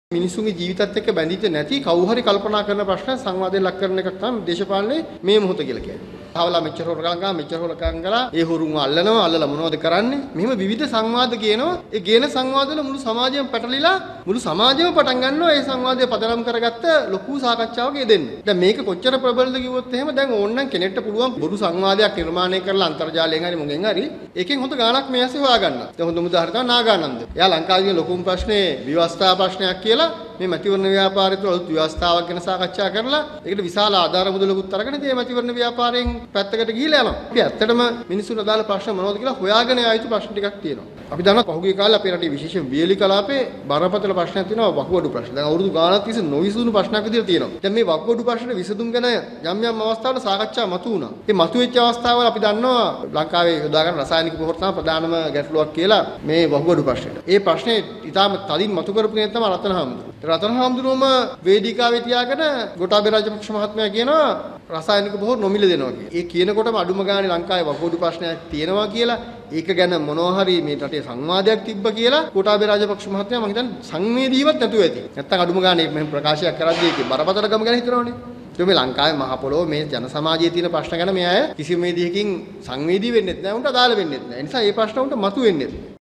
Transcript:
මිනිසුන්ගේ ජීවිතත් එක්ක බැඳිච්ච නැති කවුරු හරි කල්පනා කරන ප්‍රශ්න සංවාදයෙන් ලක් කරන එකක් තමයි දේශපාලනේ මේ මොහොත කියලා කියන්නේ. ආවලා මෙච්චර හොරකම් කරා ඒ හොරුන් අල්ලලා මොනවද කරන්නේ? මෙහෙම විවිධ සංවාද කියනවා. ඒ ගේන සංවාදවල මුළු සමාජයම පැටලිලා මුළු සමාජයම පටන් ගන්නවා ඒ සංවාදය පදනම් කරගත්ත ලොකු සාකච්ඡාවක යෙදෙන්න. දැන් මේක කොච්චර ප්‍රබලද කිව්වොත් එහෙම දැන් ඕනනම් කෙනෙක්ට පුළුවන් බොරු සංවාදයක් නිර්මාණය කරලා අන්තර්ජාලයෙන් හරි මොකෙන් හරි ඒකෙන් හොඳ ගාණක් මේ ඇස්සේ හොයාගන්න. දැන් හොඳම උදාහරණ තමයි නාගානන්ද. එයා ලංකාවේ ලොකුම ප්‍රශ්නේ විවස්ථා ප්‍රශ්නයක් කියලා මේ මැතිවරණ ව්‍යාපාරය තුළ අලුත් ව්‍යවස්ථාවක් ගැන සාකච්ඡා කරලා ඒකට විශාල ආධාර මුදලකුත් අරගෙන මේ මැතිවරණ ව්‍යාපාරයෙන් පැත්තකට ගිහිලා යනවා. අපි ඇත්තටම මිනිස්සුන්ට අදාළ ප්‍රශ්න මොනවද කියලා හොයාගෙන ආ යුතු ප්‍රශ්න ටිකක් තියෙනවා. අපි දන්නවා පහුගිය කාලේ අපේ රටේ විශේෂයෙන් වියලි කලාපේ බරපතල ප්‍රශ්නයක් තියෙනවා වකුගඩු ප්‍රශ්න. දැන් අවුරුදු ගාණක් තිස්සේ නොවිසඳුණු ප්‍රශ්නයක් විදිහට තියෙනවා. දැන් මේ වකුගඩු ප්‍රශ්න විසඳුම් ගැන යම් අවස්ථාවල සාකච්ඡා මතුවුණා. මේ මතුවෙච්ච අවස්ථාවල අපි දන්නවා ලංකාවේ යොදාගන්න රසායනික පොහොර තමයි ප්‍රධානම ගැටලුවක් කියලා මේ වකුගඩු ප්‍රශ්නෙට. ඒ ප්‍රශ්නේ ඉතාම තදින් මතු කරපු කෙනෙක් තමයි රතන හාමුදුරුවෝ වේදිකාවේ තියාගෙන ගෝඨාභය රාජපක්ෂ මහත්මයා කියනවා රසායනික පොහොර නොමිල දෙනවා කියලා. ඒ කියනකොටම අඩුම ගානේ ලංකාවේ වකුගඩු ප්‍රශ්නයක් තියෙනවා කියලා ඒක ගැන මොනවා හරි මේ රටේ සංවාදයක් තිබ්බ කියලා ගෝඨාභය රාජපක්ෂ මහත්මයා මම හිතන්නේ සංවේදීවත් නැතුව ඇති. නැත්තම් අඩුම ගානේ මෙහෙම ප්‍රකාශයක් කරද්දී ඒකේ බරපතලකම ගැන හිතනවනේ. මේ ලංකාවේ මහ පොළොව මේ ජන සමාජයේ තියෙන ප්‍රශ්න ගැන මේ අය කිසිම විදිහකින් සංවේදී වෙන්නේ නැහැ. උන්ට අදාළ වෙන්නේ නැහැ. ඒ නිසා මේ ප්‍රශ්න උන්ට මතු වෙන්නේ නැහැ.